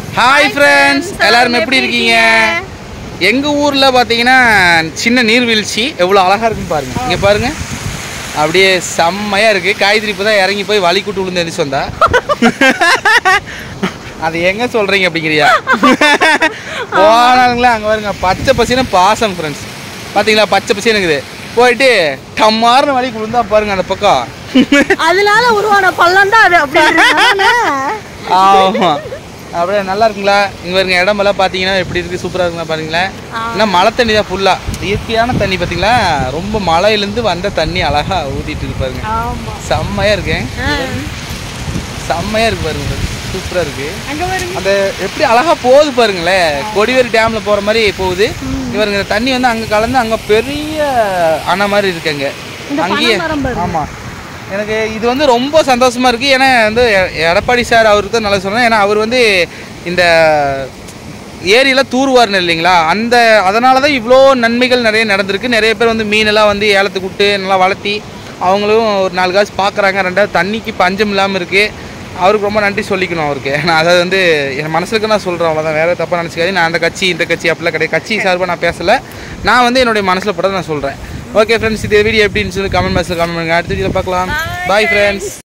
Hi friends, எல்லாரும் எப்படி இருக்கீங்க? எங்கள் ஊரில் பார்த்தீங்கன்னா சின்ன நீர்வீழ்ச்சி எவ்வளோ அழகாக இருக்குன்னு பாருங்கள். இங்கே பாருங்கள், அப்படியே செம்மையாக இருக்குது. காய்கறி இப்போ தான் இறங்கி போய் வலி கூட்டு விழுந்து எழுந்துச்சு வந்தா. அது எங்கே சொல்கிறீங்க அப்படிங்கிறியா? போனாலுங்களே அங்கே பாருங்க, பச்சை பசின்னு பாசம் ஃப்ரெண்ட்ஸ். பார்த்தீங்களா, பச்சை பசி இருக்குது. போயிட்டு டம்மாறுன்னு வலி விழுந்தா பாருங்க அந்த பக்கம். அதனால உருவான பள்ளம் தான் அது. அப்படி ஆமாம், அப்படியே நல்லா இருக்குங்களா? இங்கே பாருங்க, இடமெல்லாம் பார்த்தீங்கன்னா எப்படி இருக்குது, சூப்பராக இருக்குங்களா பாருங்களேன். இன்னும் மழை தண்ணி தான் ஃபுல்லாக, இயற்கையான தண்ணி. பார்த்தீங்களா, ரொம்ப மழையிலேருந்து வந்த தண்ணி அழகாக ஊற்றிட்டு இருக்கு பாருங்க. செம்மையாக இருக்கேன், செம்மையாக இருக்கு பாருங்க, சூப்பராக இருக்குது. அந்த எப்படி அழகாக போகுது பாருங்களேன், கொடிவேரி டேமில் போகிற மாதிரி போகுது. இவருங்க இந்த தண்ணி வந்து அங்கே கலந்து அங்கே பெரிய அணை மாதிரி இருக்குங்க அங்கேயே. ஆமாம், எனக்கு இது வந்து ரொம்ப சந்தோஷமாக இருக்குது. ஏன்னா வந்து எடப்பாடி சார் அவருக்கு தான் நல்லா சொன்னேன். ஏன்னா அவர் வந்து இந்த ஏரியெல்லாம் தூர்வாருன்னு இல்லைங்களா, அதனால தான் இவ்வளோ நன்மைகள் நிறைய நடந்திருக்கு. நிறைய பேர் வந்து மீனெல்லாம் வந்து ஏலத்துக்கு விட்டு நல்லா வளர்த்தி அவங்களும் ஒரு 4 காசு பார்க்குறாங்க. ரெண்டாவது தண்ணிக்கு பஞ்சம் இல்லாமல் இருக்குது. அவருக்கு ரொம்ப நன்றி சொல்லிக்கணும் அவருக்கு. நான் அதை வந்து என் மனசுக்கு நான் சொல்கிறேன், அவ்வளோதான். வேறு தப்பாக நினச்சிக்காது. நான் அந்த கட்சி இந்த கட்சி அப்படிலாம் கிடையாது. கட்சி சார்பாக நான் பேசலை. நான் வந்து என்னுடைய மனசில் பட்டதை நான் சொல்கிறேன். ஓகே ஃப்ரெண்ட்ஸ், இந்த வீடியோ எப்படின்னு சொல்லி கமெண்ட் பாக்ஸில் கமெண்ட் பண்ணுங்கள். அடுத்த வீடியோவில் பார்க்கலாம். Bye friends.